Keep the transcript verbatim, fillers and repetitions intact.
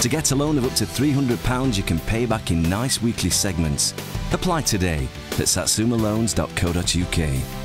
To get a loan of up to three hundred pounds you can pay back in nice weekly segments. Apply today at satsuma loans dot co dot U K.